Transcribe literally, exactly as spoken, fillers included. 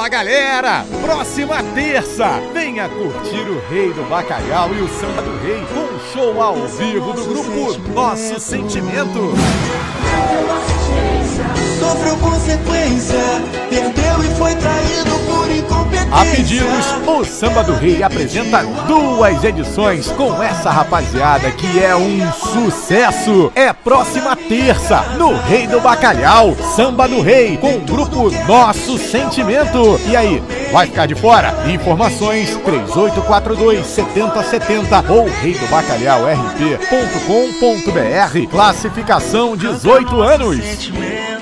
Fala galera, próxima terça, venha curtir o Rei do Bacalhau e o Samba do Rei com um show ao vivo do grupo Nosso Sentimento. Sofreu consequência, perdeu e foi traído por incompetência. A pedidos, o Samba do Rei apresenta duas edições com essa rapaziada que é um sucesso. É próxima terça, no Rei do Bacalhau, Samba do Rei, com o grupo Nosso Sentimento. E aí, vai ficar de fora? Informações três oito quatro dois, sete zero sete zero ou rei do bacalhau r p ponto com ponto b r. Classificação dezoito anos.